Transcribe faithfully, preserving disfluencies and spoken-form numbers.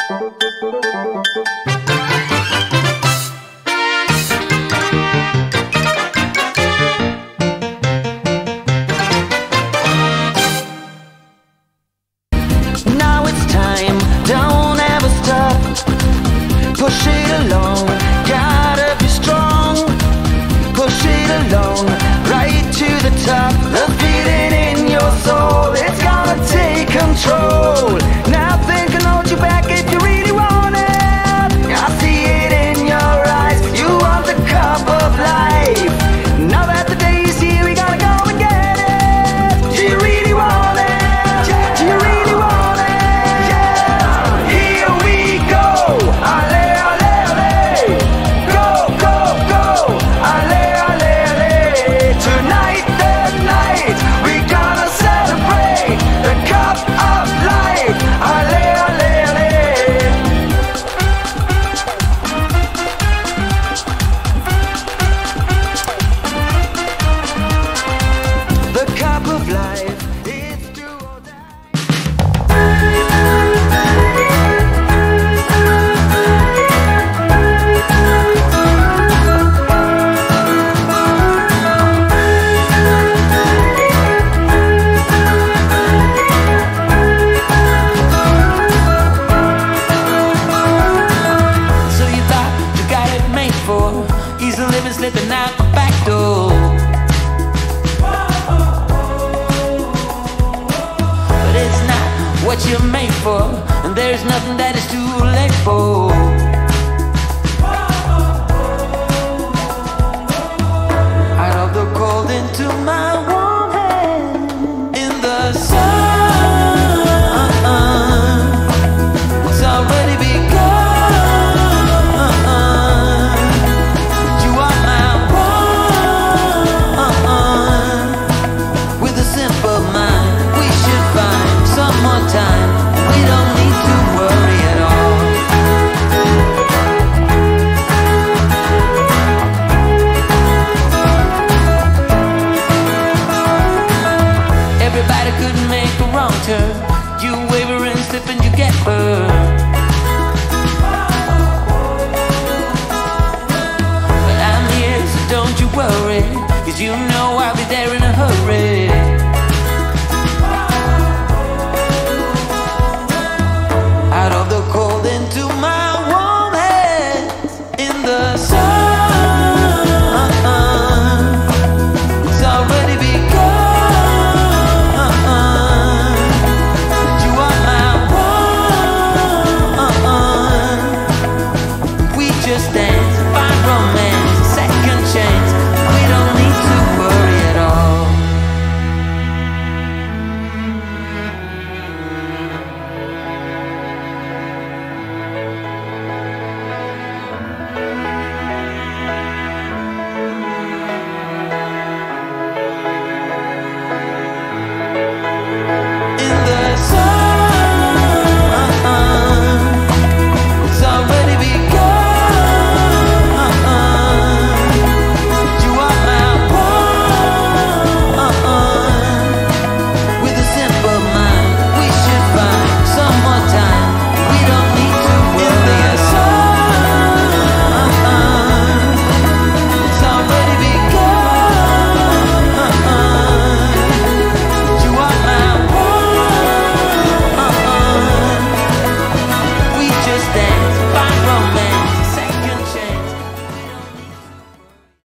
Now it's time, don't ever stop. Push it along, gotta be strong. Push it along, right to the top. The feeling in your soul, it's gonna take control. Nothing can hold you back if you really want it. I see it in your eyes, you want the cup of life. Now that the day is here, we gotta go and get it. Do you really want it? Do you really want it? Yeah. Here we go, ale, ale, ale. Go, go, go, ale, ale, ale. Tonight, the night, we gonna celebrate the cup of life. Ale, ale, ale. The cup of life, it's do or die. So you thought you got it made for easy living, slipping out the back door. But it's not what you're made for, and there's nothing that is too late for.